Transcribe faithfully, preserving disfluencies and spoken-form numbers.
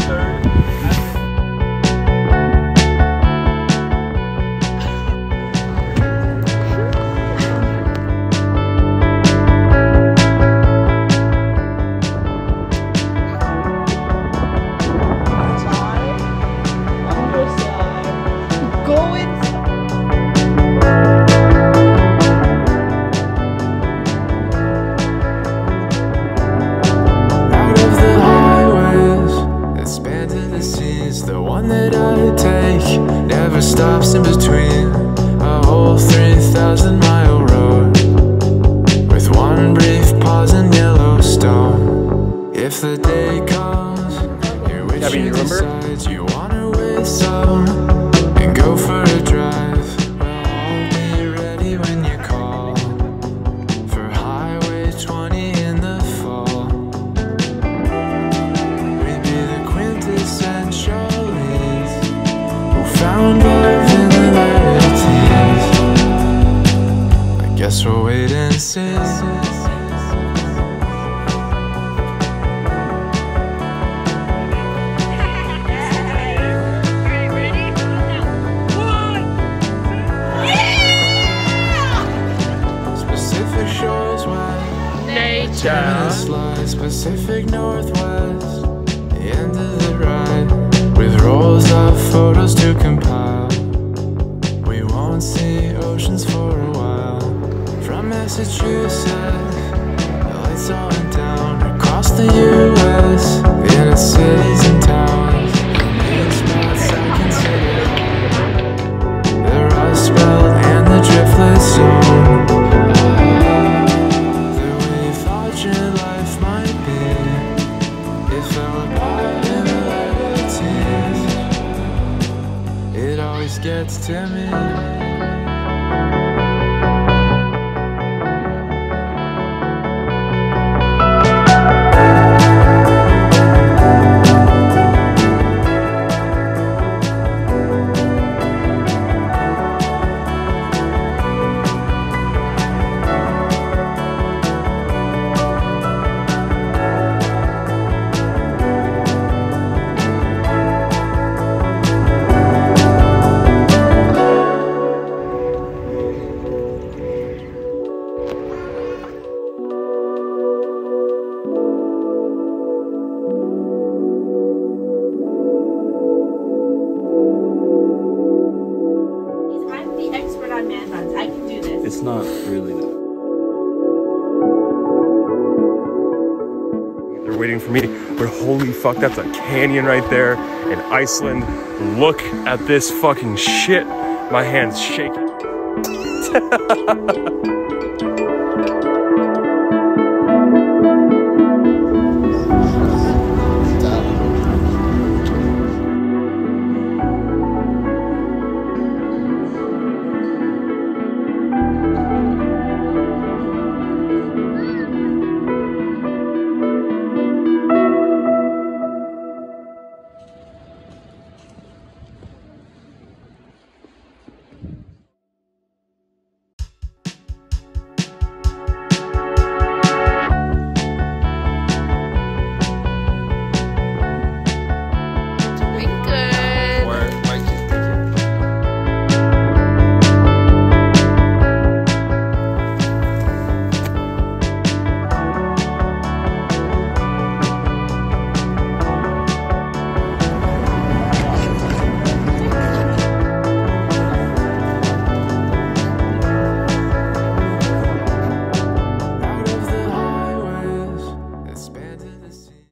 Stops in between a whole three thousand mile road, with one brief pause in Yellowstone. If the day comes in which you decide you wanna wait some and go for a drive, well, I'll be ready when you call for Highway twenty in the fall. We'd be the quintessentialies who found love in the light tears. I guess we'll wait and see. Pacific shores west, nature slides, Pacific Northwest, the end of the ride, with rolls of photos to compile. We won't see oceans for a while. From Massachusetts, the lights on down across the U S, in its cities and towns, the main spots I consider, the Rust Belt and the Driftless Zone. Gets to me. It's not really that. They're waiting for me, but holy fuck, that's a canyon right there in Iceland. Look at this fucking shit. My hand's shaking.